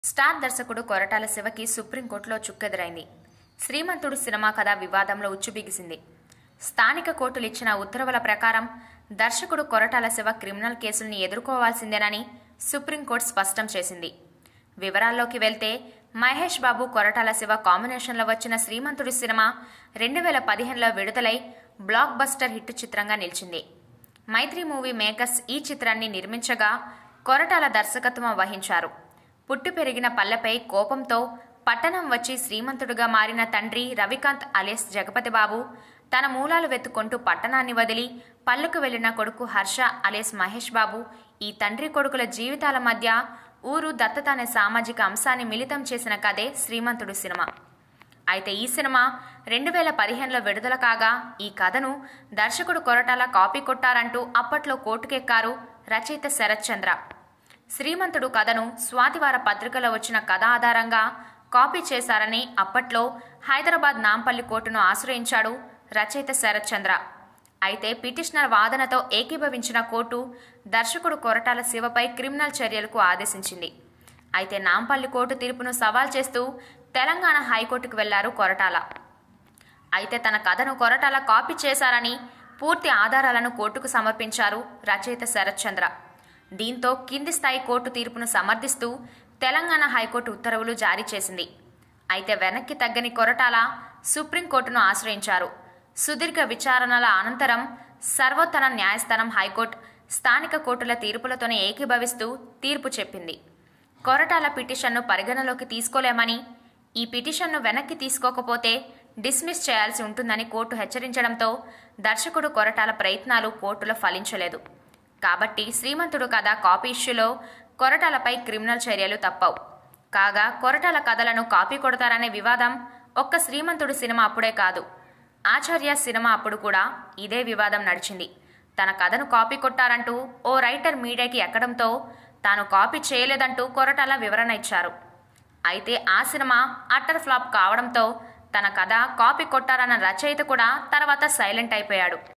Star దర్శకుడు కొరటాల శివకి సుప్రీంకోర్టులో చుక్కెదురైంది. శ్రీమంతుడు cinema కథ వివాదంలో ఉచ్చుబిగిసింది. స్థానిక కోర్టులు ఇచ్చిన ఉత్తర్వుల ప్రకారం దర్శకుడు కొరటాల శివ క్రిమినల్ కేసుల్ని ఎదుర్కోవాల్సిందేనని సుప్రీంకోర్టు స్పష్టం చేసింది. వివరాల్లోకి వెళ్తే మహేష్ బాబు కొరటాల శివ కాంబినేషన్లో వచ్చిన శ్రీమంతుడు సినిమా 2015లో విడుదలై బ్లాక్ బస్టర్ హిట్ చిత్రంగా నిలిచింది. మైత్రి మూవీ మేకర్స్ ఈ చిత్రాన్ని నిర్మించగా కొరటాల దర్శకత్వం వహించారు. పుట్టి పెరిగిన పల్లెపై కోపంతో పట్టణం వచ్చి శ్రీమంతుడుగా మారిన తండ్రి రవికాంత్ అలియాస్ జగపతి బాబు తన మూలాలు వెతుక్కుంటూ పట్టణాన్ని వదిలి పల్లెకు వెళ్లిన కొడుకు హర్ష అలియాస్ మహేష్ బాబు ఈ తండ్రి కొడుకుల జీవితాల మధ్య ఊరు దత్తత అనే సామాజిక అంశాన్ని మిళితం చేసిన కథే శ్రీమంతుడు సినిమా. అయితే ఈ సినిమా 2015లో విడుదల కాగా ఈ కథను దర్శకుడు కొరటాల కాపీ కొట్టారంటూ అప్పట్లో కోర్టుకెక్కారు రచయిత శరత్ చంద్ర. శ్రీమంతుడు కథను స్వాతివార పత్రికలో వచ్చిన కథ ఆధారంగా కాపీ చేశారని అప్పట్లో హైదరాబాద్ నాంపల్లి కోర్టును ఆశ్రయించాడు రచయిత శరత్ చంద్ర. అయితే పిటిషనర్ వాదనతో ఏకీభవించిన కోర్టు దర్శకుడు కొరటాల శివపై క్రిమినల్ చర్యలకు ఆదేశించింది. అయితే నాంపల్లి కోర్టు తీర్పును సవాల్ చేస్తూ తెలంగాణ హైకోర్టుకు వెళ్లారు కొరటాల. అయితే తన కథను కొరటాల కాపీ చేశారని పూర్తి ఆధారాలను కోర్టుకు సమర్పించారు రచయిత శరత్ చంద్ర. దీంతో కింది స్థాయి కోర్టు తీర్పును సమర్థిస్తూ తెలంగాణ హైకోర్టు ఉత్తర్వులు జారీ చేసింది. అయితే వెనక్కి తగ్గని కొరటాల సుప్రీంకోర్టును ఆశ్రయించారు. సుదీర్ఘ విచారణల అనంతరం సర్వోత్తర న్యాయస్థానం హైకోర్టు స్థానిక కోర్టుల తీర్పులతోనే ఏకీభవిస్తూ తీర్పు చెప్పింది. కొరటాల పిటిషన్ను పరిగణలోకి తీసుకోలేమని, ఈ పిటిషన్ను వెనక్కి తీసుకోకపోతే డిస్మిస్ చేయాల్సి ఉంటుందని కోర్టు హెచ్చరించడంతో దర్శకుడు కొరటాల ప్రయత్నాలు కోర్టులో ఫలించలేదు. కాబట్టి శ్రీమంతుడు కథ కాపీ ఇష్యూలో కొరటాలపై క్రిమినల్ చర్యలు తప్పవు. కాగా కొరటాల కథలను కాపీ కొడతారనే వివాదం ఒక్క శ్రీమంతుడు సినిమా అప్పుడే కాదు, ఆచార్య సినిమా అప్పుడు కూడా ఇదే వివాదం నడిచింది. తన కథను కాపీ కొట్టారంటూ ఓ రైటర్ మీడియాకి ఎక్కడంతో తాను కాపీ చేయలేదంటూ కొరటాల వివరణ ఇచ్చారు. అయితే ఆ సినిమా అట్టర్ ఫ్లాప్ కావడంతో తన కథ కాపీ కొట్టారన్న రచయిత కూడా తర్వాత సైలెంట్ అయిపోయాడు.